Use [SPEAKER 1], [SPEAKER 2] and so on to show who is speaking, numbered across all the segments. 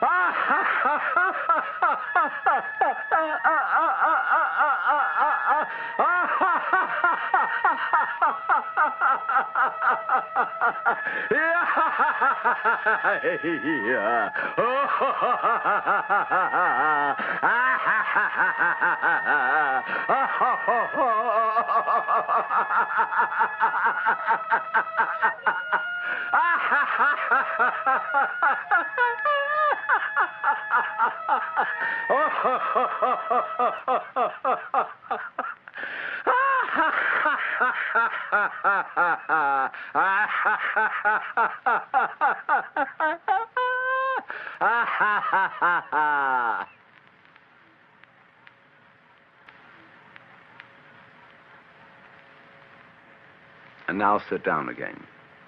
[SPEAKER 1] And now sit down again.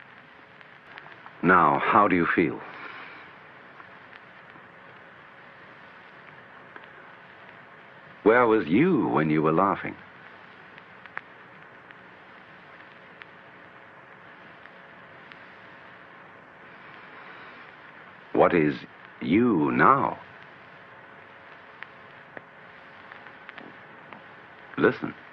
[SPEAKER 1] Now, how do you feel? Where was you when you were laughing? What is you now? Listen.